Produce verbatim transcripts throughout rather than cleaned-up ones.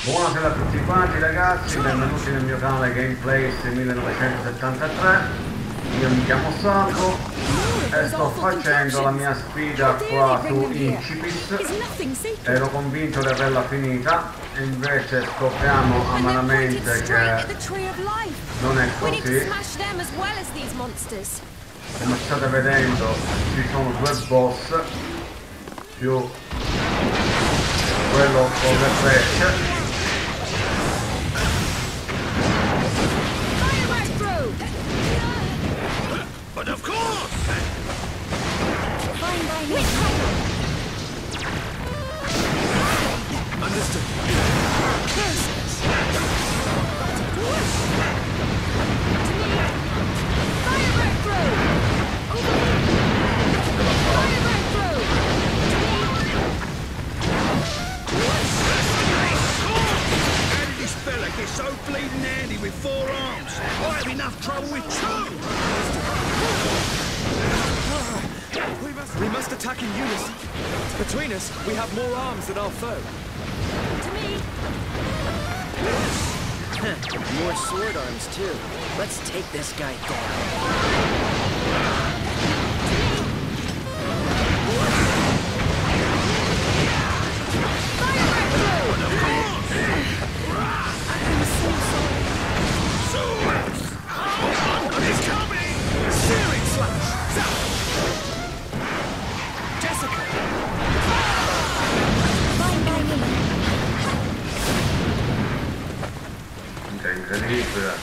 Buonasera a tutti quanti ragazzi, benvenuti nel mio canale Gameplays millenovecentosettantatré. Io mi chiamo Salvo e sto facendo la mia sfida qua su Incipit. Ero convinto di averla finita e invece scopriamo amaramente che non è così. Come state vedendo ci sono due boss più quello con le frecce. But of course! Fine by me. Understood. Fire back through. Fire back through. How did this fella get so bleeding handy with four arms? I have enough trouble with two! We must, we must attack in unison. Between us, we have more arms than our foe. To me. More sword arms, too. Let's take this guy down. It's coming! Searing slash! Jessica! Fine by me. Incredibile.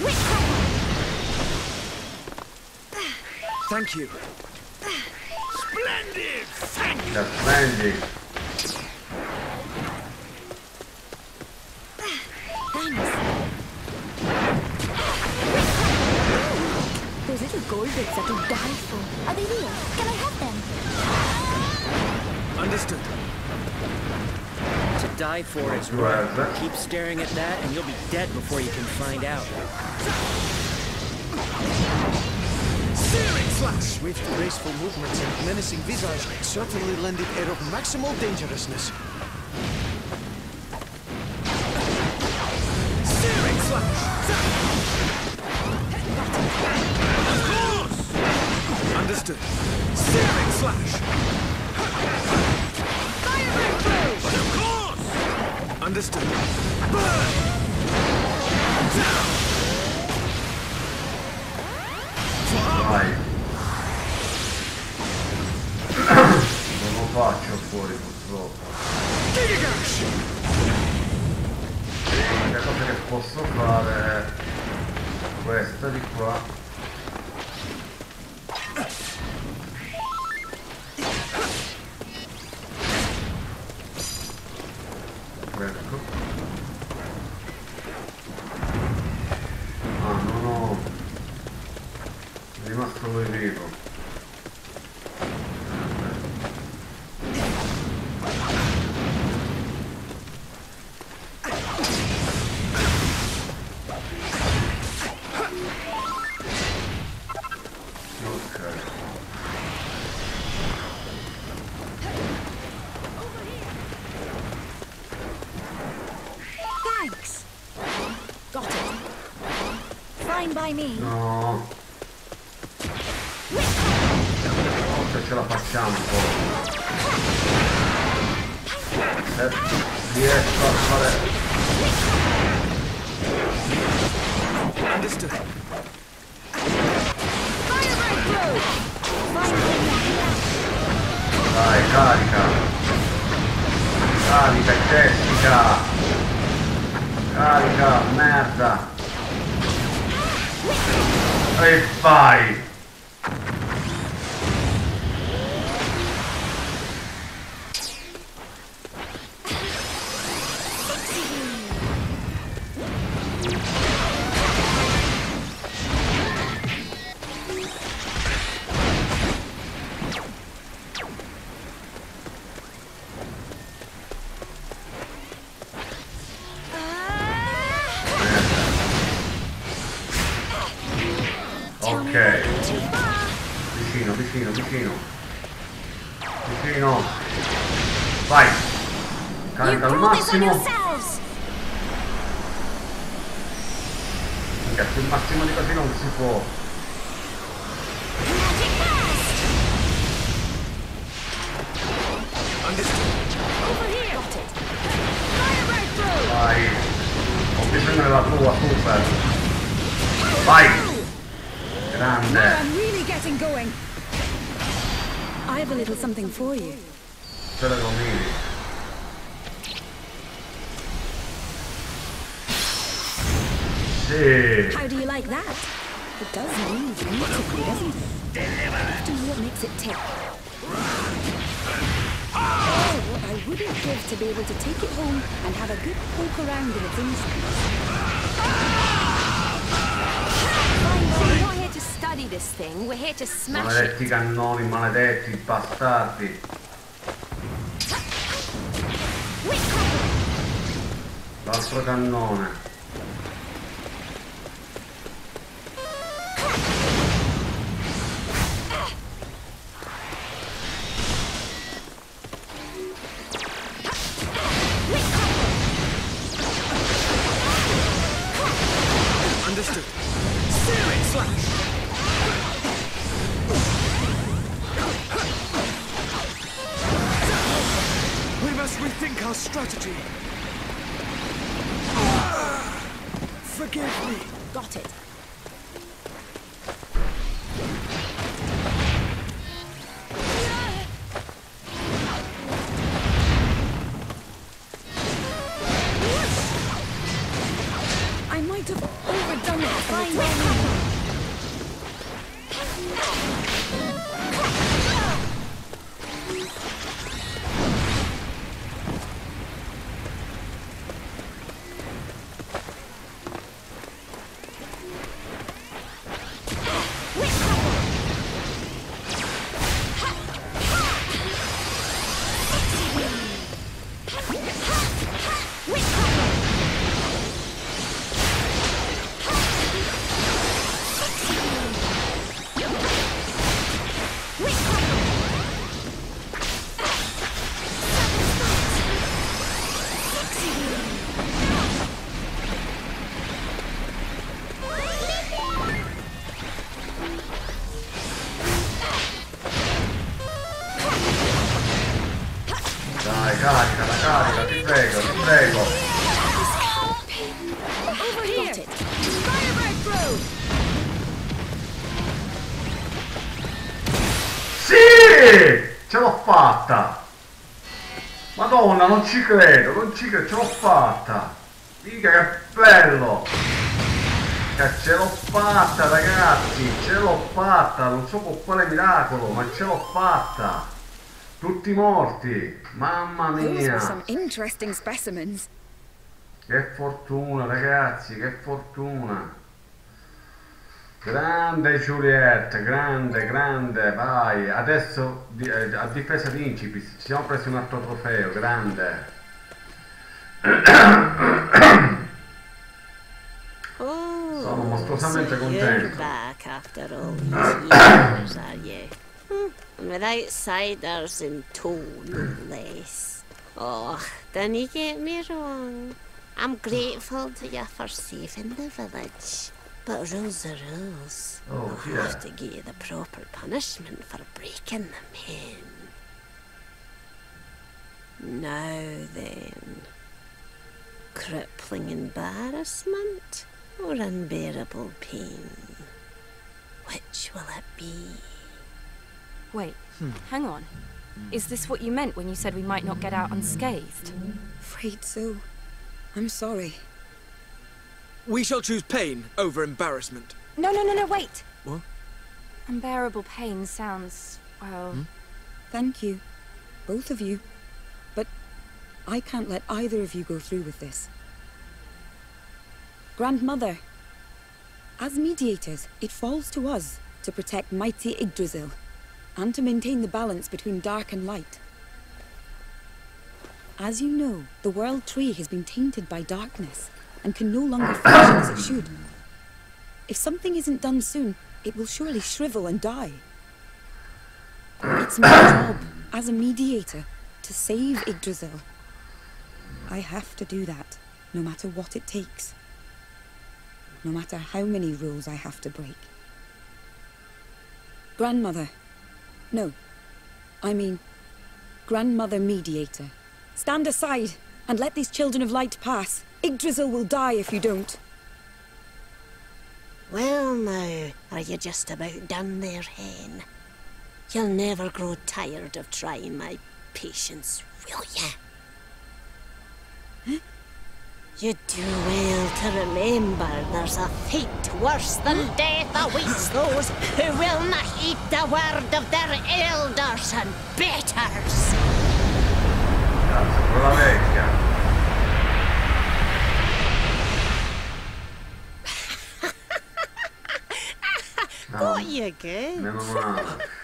Thank you. Splendid! Thank you! Da splendid. Thanks. Those little gold bits are to die for. Are they real? Can I have them? Understood. To die for is Well, right. that- Keep staring at that and you'll be dead before you can find out. Searing slash! Swift, graceful movements and menacing visage certainly lend it air of maximal dangerousness. Searing slash! Of course! Understood. Searing slash! Fire back through. But of course! Understood. Vai. Non lo faccio fuori purtroppo. Gigash! L'unica cosa che posso fare è questa di qua. Ecco. Ah, non ho... è rimasto lui vivo. Thanks. Got it. Fine by me. No. Forse ce la facciamo poi. Se riesco a fare... Understood. Fire back through. Fine by me. Dai, carica. Carica, Jessica. Carica, merda. E vai. Ok. Vicino, vicino, vicino. Vicino. Vai. Carica al massimo. Minchia, più massimo di così non si può. Vai. Ho bisogno della tua, super. Vai. Grande. I'm really getting going. I have a little something for you. Ce le domini. Sì. How do you like that? It does move beautifully, doesn't it? After what makes it tick. Oh, what I wouldn't give to be able to take it home and have a good poke around in its insides. We're not here to study this thing, we're here to smash Maledetti it. cannoni, maledetti bastardi. L'altro cannone. Understood. Searing slash. We must rethink our strategy. Forgive me. Got it. I might have overdone it. Fine, Dai, caricala, carica, ti prego, ti prego. Over here. Got it. Firebird throw. Sì! Ce l'ho fatta! Madonna, non ci credo, non ci credo, ce l'ho fatta! Mica che bello! Che ce l'ho fatta, ragazzi! Ce l'ho fatta! Non so con quale miracolo, ma ce l'ho fatta! Tutti morti! Mamma Those were mia! some interesting specimens. Che fortuna, ragazzi, che fortuna! Grande Juliette, grande, grande, vai! Adesso di- eh, a difesa di Incipit ci siamo presi un altro trofeo, grande! Oh, Sono mostruosamente so you're contento. back after all these years, are you? Hmm, and with outsiders in tow, no less. Oh, don't you get me wrong. I'm grateful to you for saving the village. But rules are rules. Oh, I'll yeah. have to give you the proper punishment for breaking them in. Now then, crippling embarrassment or unbearable pain? Which will it be? Wait, hang on. Is this what you meant when you said we might not get out unscathed? Afraid so. I'm sorry. We shall choose pain over embarrassment. No, no, no, no, wait! What? Unbearable pain sounds, well... Thank you. Both of you. But I can't let either of you go through with this. Grandmother, as mediators, it falls to us to protect mighty Yggdrasil, and to maintain the balance between dark and light. As you know, the World Tree has been tainted by darkness, and can no longer function as it should. If something isn't done soon, it will surely shrivel and die. It's my job, as a mediator, to save Yggdrasil. I have to do that, no matter what it takes. no matter how many rules I have to break. Grandmother. No. I mean, Grandmother Mediator. Stand aside and let these children of light pass. Yggdrasil will die if you don't. Well now, are you just about done there, Hen? You'll never grow tired of trying my patience, will ya? Huh? You do well to remember there's a fate worse than death awaits those who will not heed the word of their elders and betters. Grazie, quella vecchia. Got you good. Meno male.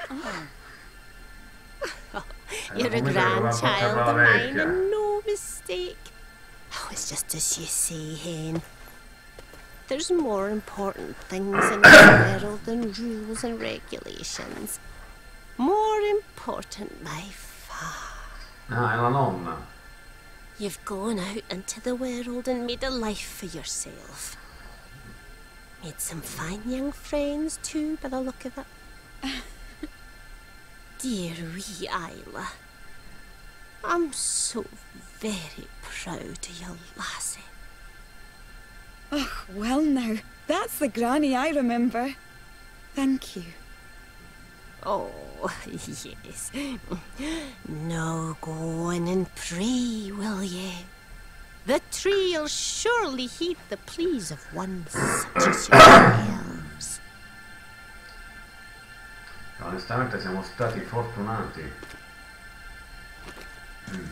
You're a grandchild of mine and no mistake. Oh, it's just as you say, Hen. There's more important things in the world than rules and regulations. More important by far. Ah, è la nonna. You've gone out into the world and made a life for yourself. Made some fine young friends too, by the look of it. Dear wee Isla. I'm so very proud of you, lassie. Oh, well now, that's the granny I remember. Thank you. Oh, yes. Now go in and pray, will ye? The tree'll surely heed the pleas of one such as yourselves. Onestamente siamo stati fortunati. Mm.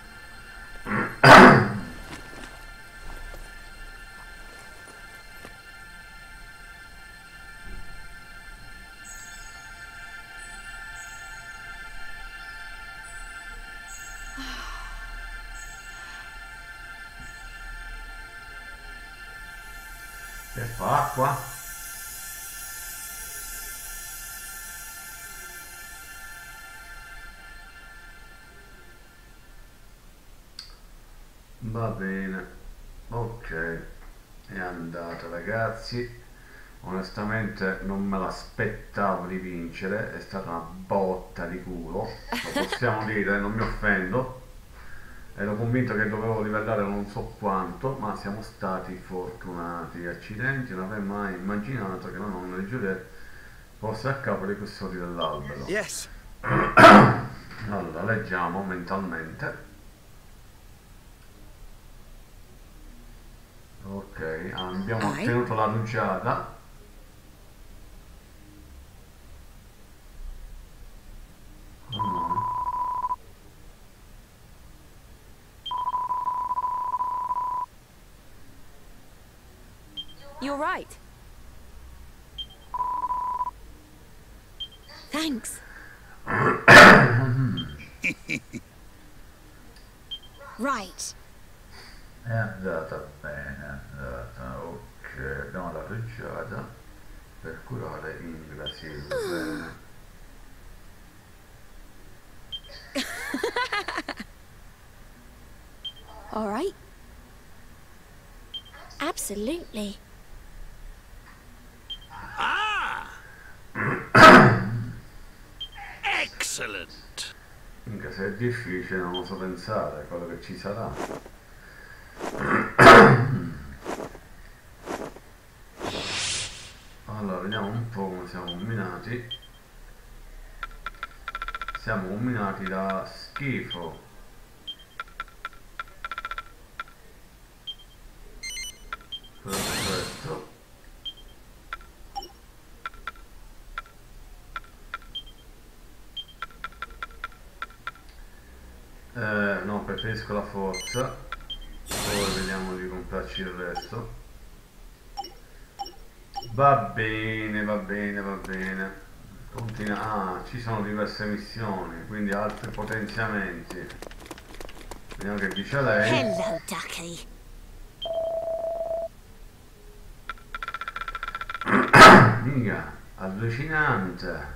Che fa acqua? Va bene, ok, è andata ragazzi, onestamente non me l'aspettavo di vincere, è stata una botta di culo, lo possiamo dire, non mi offendo, ero convinto che dovevo livellare non so quanto, ma siamo stati fortunati. Accidenti, non avrei mai immaginato che la nonna di Giuliette fosse a capo di quest'ori dell'albero. Yes. Allora, leggiamo mentalmente. Ok, abbiamo Ai. ottenuto la rugiada. Oh no. You're right. Thanks. Right. È andata bene, è andata, ok, abbiamo la rugiada per curare Yggdrasil. Bene. All right. Absolutely. Ah! Excellent. Anche se è difficile, non oso pensare a quello che ci sarà. Allora, vediamo un po' come siamo combinati. Siamo combinati da schifo. Perfetto. Eh, no, preferisco la forza. Poi vediamo di comprarci il resto. Va bene, va bene, va bene. Continua. Ah, ci sono diverse missioni, quindi altri potenziamenti. Vediamo che dice lei. Hello, Ducky. Mica, allucinante.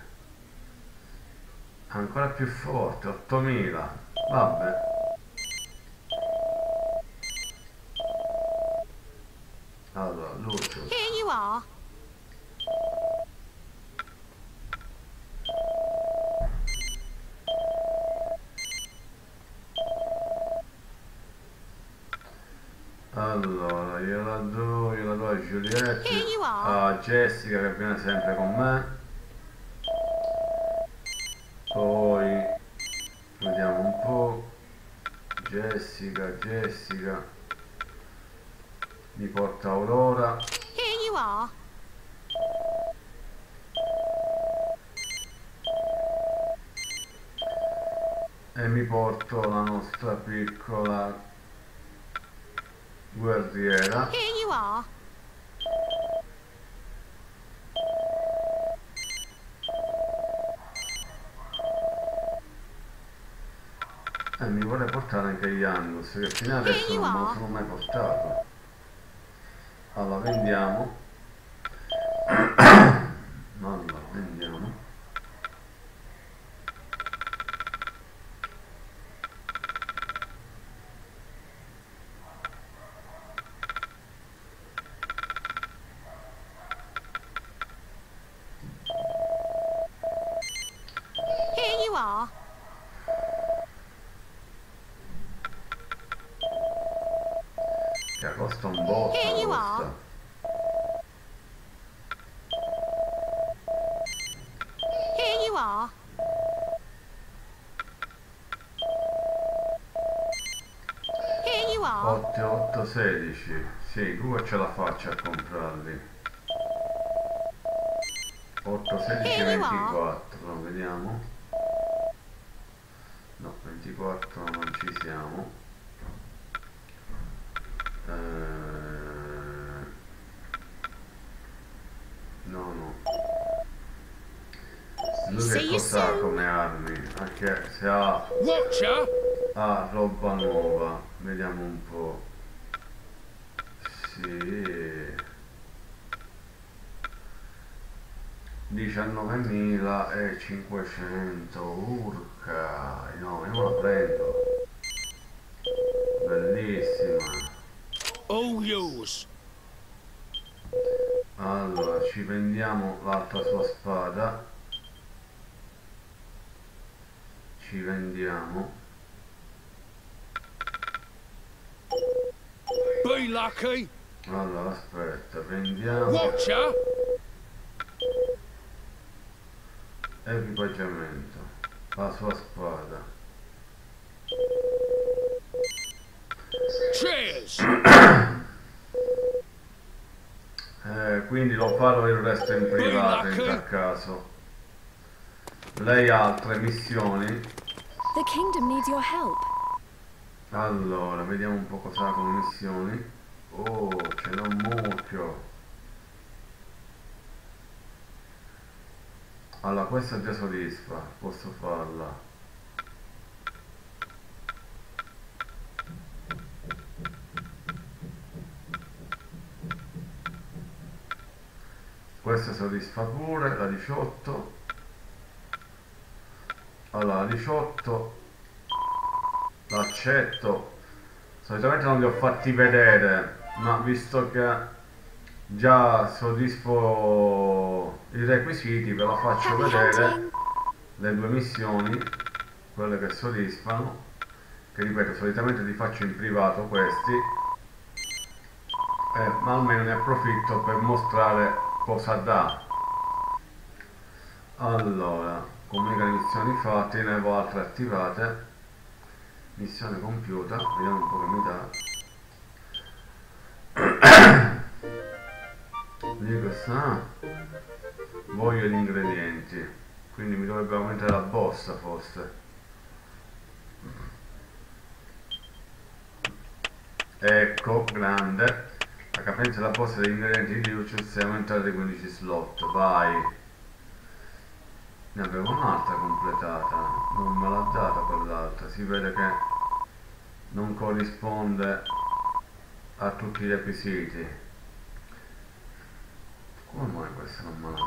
Ancora più forte, ottomila. Vabbè. Allora, Lucius. Here you are. Allora, gliela do, gliela do a Juliette, Here you are. a Jessica che viene sempre con me. Poi vediamo un po'. Jessica, Jessica. Mi porta Aurora. Here you are. E mi porto la nostra piccola guerriera. Here you are. E mi vorrei portare anche Janus, che fino adesso non me lo sono mai portato. Allora, vendiamo. Allora, vendiamo. Here you are. Che costa un botto. Here you Costa. are. Here you are. Here you are. otto, otto, sedici. Sì, due ce la faccio a comprarli. otto, sedici, ventiquattro. Vediamo. No, ventiquattro non ci siamo. Eh, no, no. Lui che cosa ha come armi? Anche se ha, Watcher! ha roba nuova. Vediamo un po'. Sì. diciannovemilacinquecento. Urca. No, io la prendo. Bellissima. All yours. Allora, ci vendiamo l'altra sua spada. Ci vendiamo. Be lucky. Allora, aspetta, vendiamo Watcher! equipaggiamento. La sua spada. Cheers! Eh, quindi lo farò il resto in privato in tal caso. Lei ha altre missioni. The kingdom needs your help. Allora, vediamo un po' cosa ha come missioni. Oh, ce n'è un mucchio. Allora, questa già soddisfa, posso farla. Questa soddisfa pure, la diciotto. Allora, la diciotto l'accetto. Solitamente non li ho fatti vedere, ma visto che già soddisfo i requisiti, ve la faccio vedere le due missioni, quelle che soddisfano, che ripeto, solitamente li faccio in privato questi, eh, ma almeno ne approfitto per mostrare cosa dà. Allora, comunica le missioni fatte, ne avevo altre attivate. Missione compiuta, vediamo un po' che mi dà. Dico, ah, voglio gli ingredienti, quindi mi dovrebbe aumentare la borsa forse. Ecco, grande. La capienza della borsa degli ingredienti di Lucius è aumentata di quindici slot, vai. Ne avevo un'altra completata, non me l'ha data quell'altra, si vede che non corrisponde a tutti i requisiti. Come mai questa non me la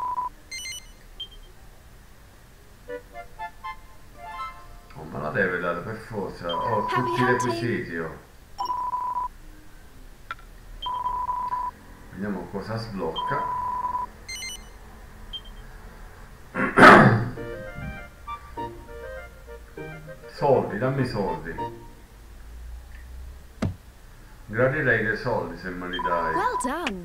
dà? Non me la deve dare per forza, ho tutti i requisiti. Oh. Vediamo cosa sblocca. Soldi, dammi soldi. Gradirei dei soldi se me li dai. Well done.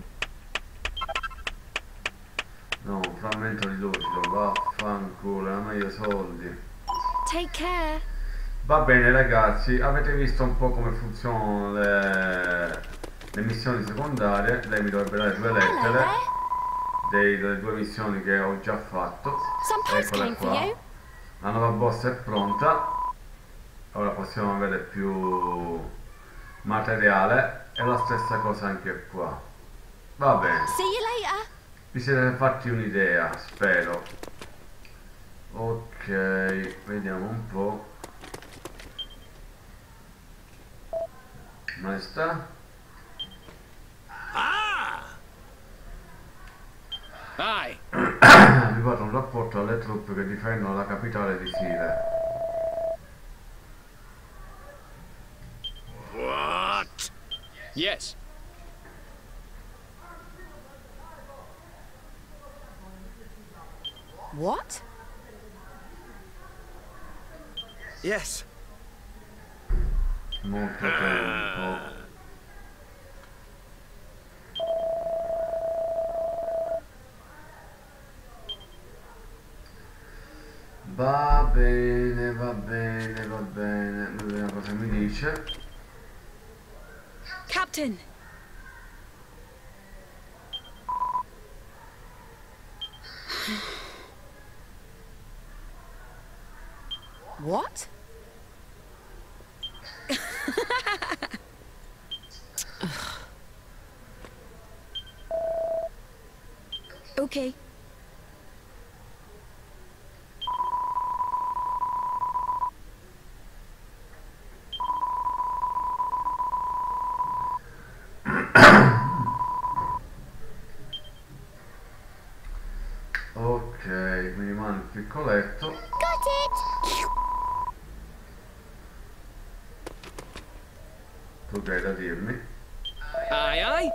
No, un frammento di lucido, vaffanculo, è meglio soldi. Take care. Va bene ragazzi, avete visto un po' come funzionano le, le missioni secondarie. Lei mi dovrebbe dare due lettere dei, delle due missioni che ho già fatto. Eccole qua. La nuova boss è pronta. Ora possiamo avere più materiale e la stessa cosa anche qua. Va bene. See you later. Vi siete fatti un'idea, spero. Ok, vediamo un po'. Maestà? Ah! Aye. Arrivato un rapporto alle truppe che difendono la capitale di Sire. What? Yes. What? Yes. Molto tempo. Va bene, va bene, va bene. Vediamo cosa mi dice. Captain! What? Okay. Ok, mi rimane il piccoletto. Got it! Tu che hai da dirmi? Aye, aye.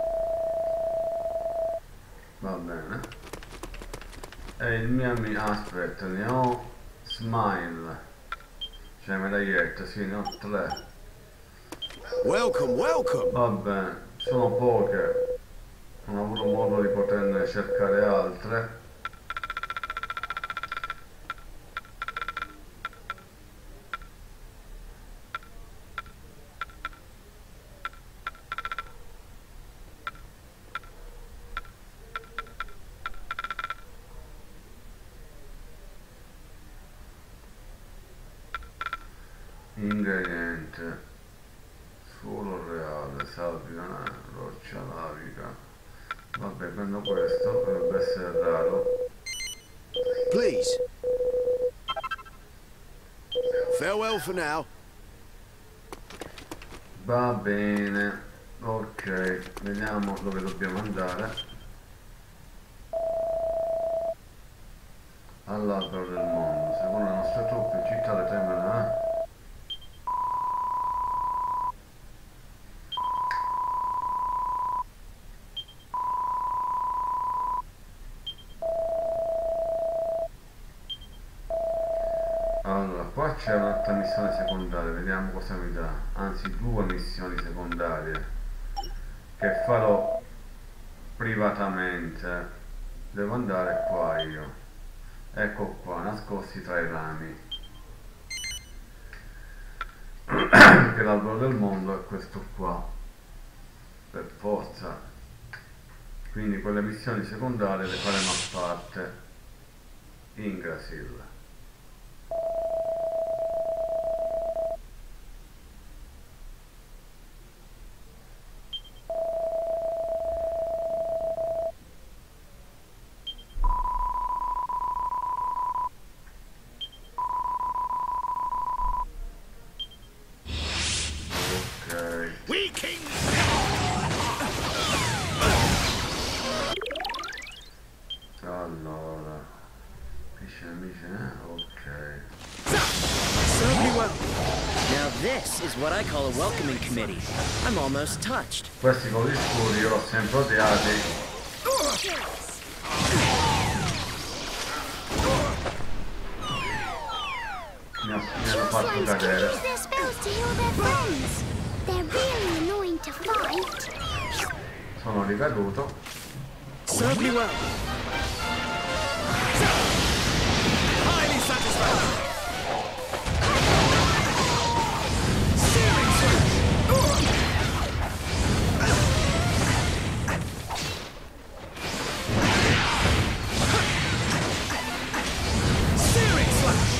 Va bene. E il mio amico... Ah, aspetta, ne ho... Smile. Cioè medagliette, sì, ne ho tre. Welcome, welcome. Va bene, sono poche. Non ho avuto modo di poterne cercare altre. Ingrediente: suolo reale, sabbia, roccia lavica. Vabbè, prendo questo, dovrebbe essere raro. Please. Farewell for now. Va bene, ok, vediamo dove dobbiamo andare. All'albero del mondo, secondo le nostre truppe in città le temono, eh? Allora, qua c'è un'altra missione secondaria, vediamo cosa mi dà. Anzi, due missioni secondarie che farò privatamente. Devo andare qua io. Ecco qua, nascosti tra i rami. Che l'albero del mondo è questo qua. Per forza. Quindi quelle missioni secondarie le faremo a parte. Yggdrasil. We king. Allora, pisce amici, eh? is what I call a welcoming committee. I'm almost touched. Questi con gli scudi io l'ho sempre odiati. Mi ha- mi hanno fatto cadere. Use their spells to heal their friends. They're really annoying to fight. Sono ricaduto. Serve me well. Highly satisfied. Searing slash. Searing slash.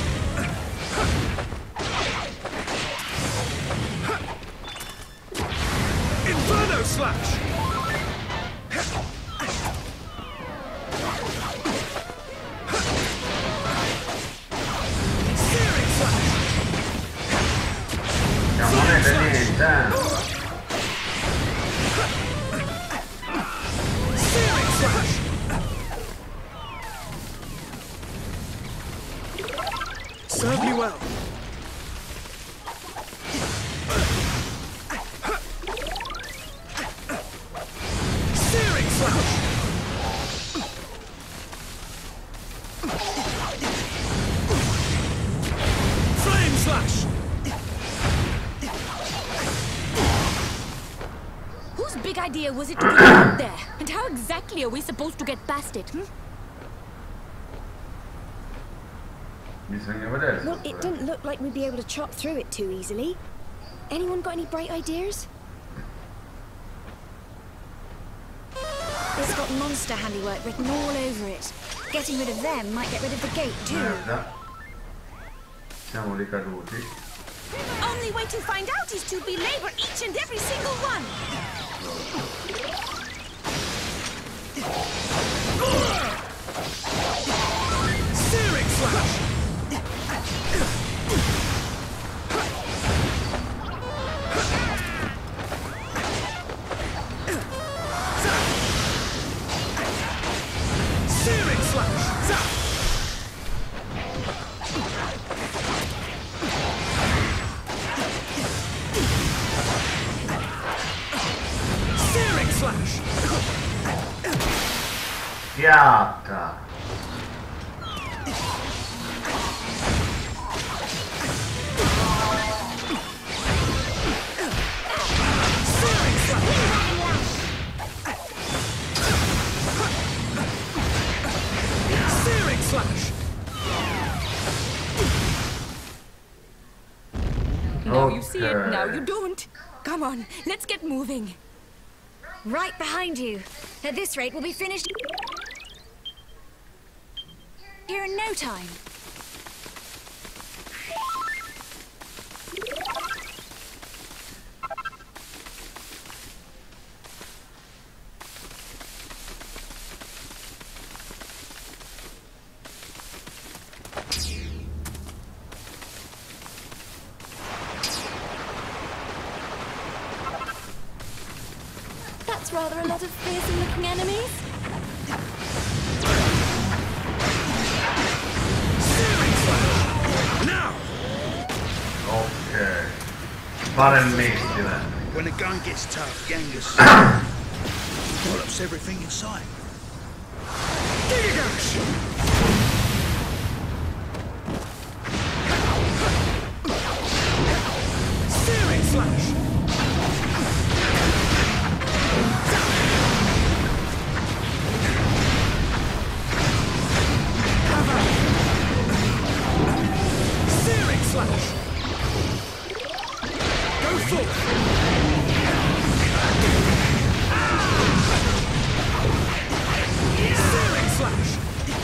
Inferno slash. Non monete niente, eh. Searing slash. Serve me well. Searing slash. Flame slash. Whose big idea was it to get out there? And how exactly are we supposed to get past it? Hmm? Bisogna vedere. Well, it didn't look like we'd be able to chop through it too easily. Anyone got any bright ideas? It's got monster handiwork written all over it. Getting rid of them might get rid of the gate too. Merda. Siamo ricaduti. Only way to find out is to belabor each and every single one. Searing slash. Searing slash. Searing slash. Piatta. Searing slash. Searing slash. Now you see it, now Okay. you don't. Come on, let's get moving. Right behind you. At this rate, we'll be finished here in no time. That's rather a lot of fearsome-looking enemies. Now! Ok. Fare il missile. When the gun gets tough, Genghis wallops everything in sight. Gigash. Searing slash. Searing slash. Go forth. Searing slash.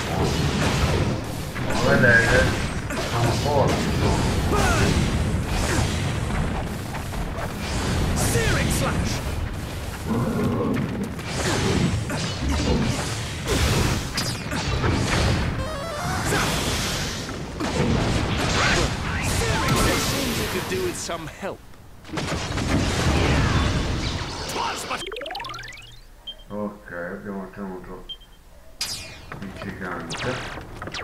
Come vedete, sono forti. Burn. Searing slash. Seems you could do with some help. Ok, abbiamo ottenuto il gigante.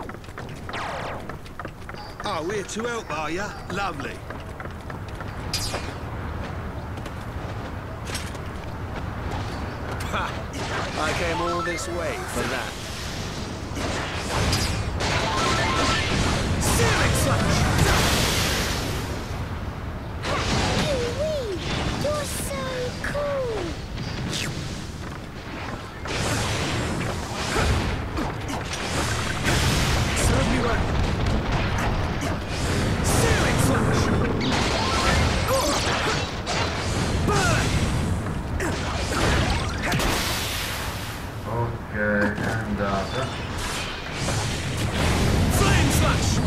Oh, we're to help, are ya? Lovely. Ha! I came all this way for that. Searing slash! Wee-wee! You're so cool! Serve me right. Searing slash! Burn! Ok, è andata. Flame slash!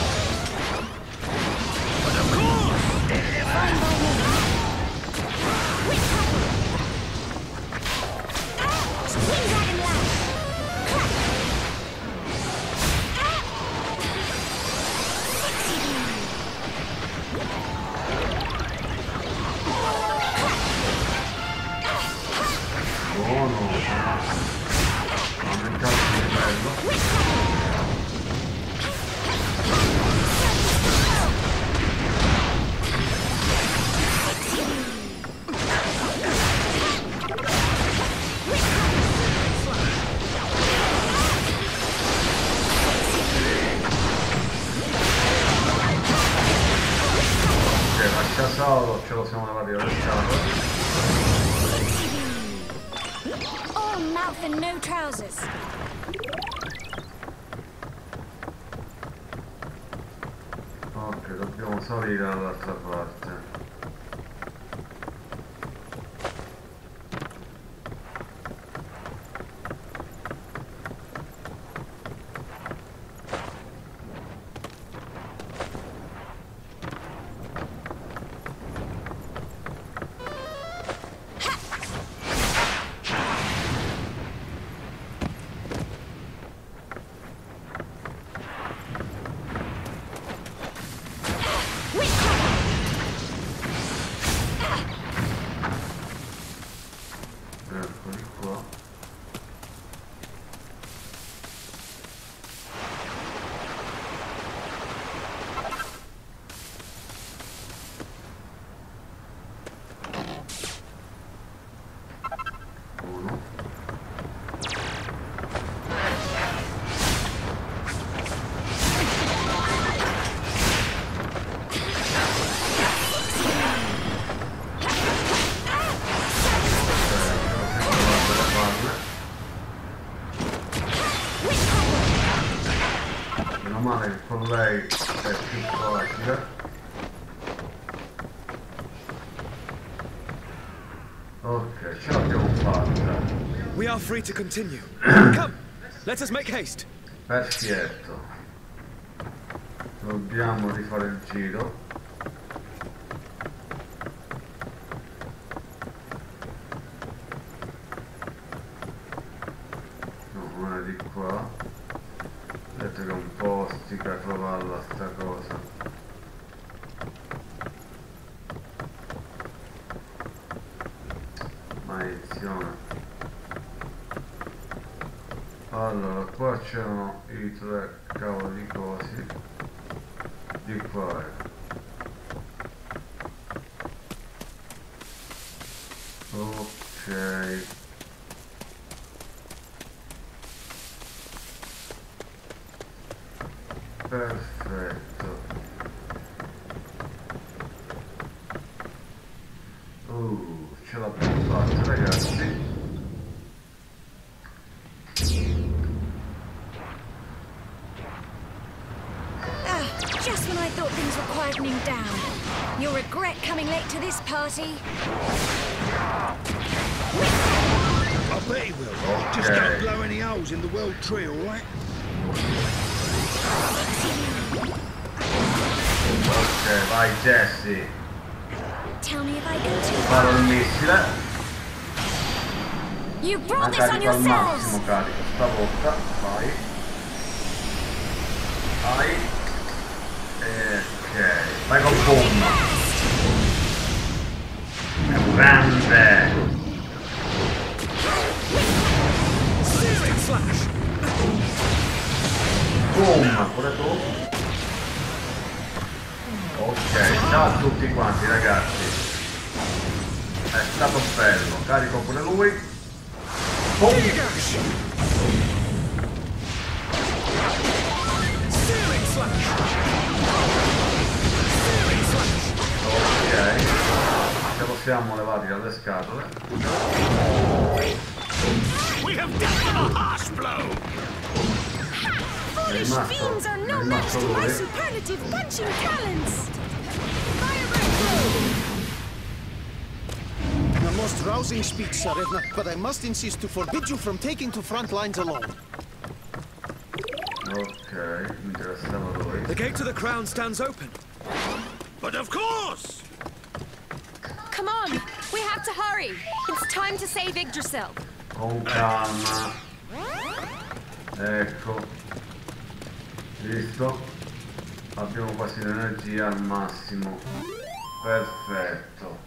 But of course! Fine by me. Whip tackle! Ah! Twin dragon lash! Clap! Ah! Sexy beam! Buono. Aumentato di livello. Whip tackle! Ok, lascia solo, ce lo siamo levati dallo scatolo. All mouth and no trousers. Ok, dobbiamo salire dall'altra parte. Eccoli qua. Uno. Meno male che con lei è più facile. Ok, ce l'abbiamo fatta. We are free to continue. Come, let us make haste. Perfetto. Dobbiamo rifare il giro. No, non è di qua. Vedete che è un po' stica trovalla sta cosa. Maledizione. Allora, qua c'erano i tre cavoli di cosi. Di qua, ecco. Ok. Perfetto. Uh, ce l'abbiamo fatta, ragazzi. Just when I thought things were quietening down. You'll regret coming late to this party. I bet he will. Just don't blow any holes in the world tree, all right? Ok, vai Jesse. Tell me if I go too Sparo il far. missile. You Ma brought this on carico al yourselves. massimo, carico stavolta. Vai. Vai. Ok, vai con bomba. È un grande. Searing slash! Boom, pure tu. Ok, ciao a tutti quanti ragazzi. È stato bello, carico pure lui. Ok, ce lo siamo levati dalle scatole. È rimasto, Fiends are è no match rimasto to my lui. superlative punching talents! Firebird A most rousing speech, Tsarevna, but I must insist to forbid you from taking to front lines alone. Ok, mi interessava lui. The gate to the crown stands open. But of course! Come on! We have to hurry! It's time to save Yggdrasil! Con calma. Ecco. Visto? Abbiamo quasi l'energia al massimo. Perfetto.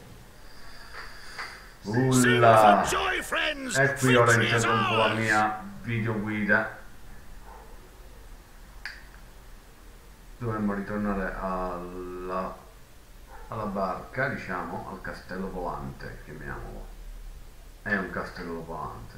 Ulla. E qui ora interrompo la mia videoguida. Dovremmo ritornare alla, alla barca, diciamo, al castello volante, chiamiamolo. È un castello volante.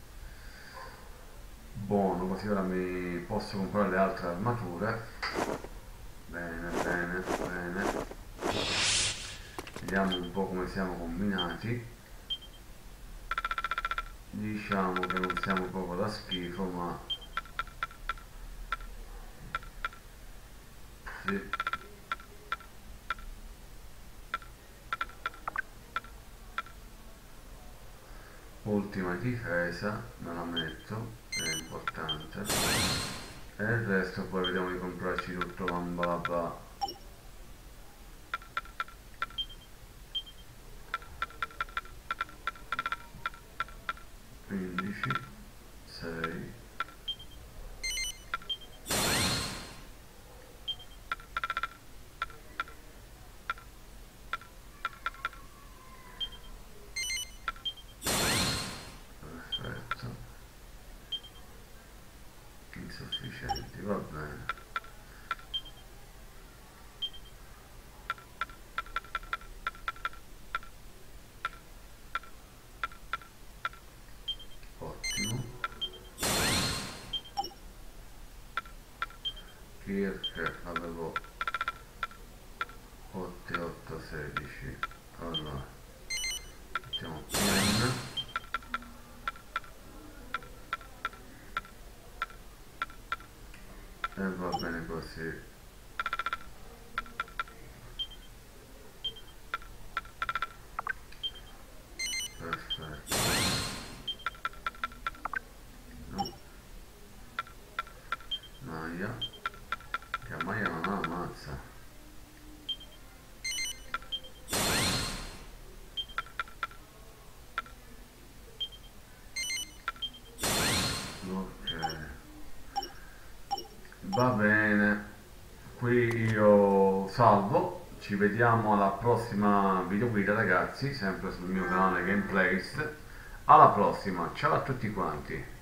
Buono, così ora mi posso comprare le altre armature. Bene, bene, bene. Vediamo un po' come siamo combinati. Diciamo che non siamo proprio da schifo, ma sì. Ultima difesa, me la metto, è importante. E il resto poi vediamo di comprarci tutto l'ambalabà. quindici, sei. Perfetto. Insufficienti, va bene. Kirk avevo otto, otto, sedici. Allora mettiamo piano e va bene così. Perfetto. No. Maglia. Che maglia non ha ammazza. Ok. Va bene. Qui io salvo. Ci vediamo alla prossima videoguida, ragazzi, sempre sul mio canale Gameplays. Alla prossima, ciao a tutti quanti.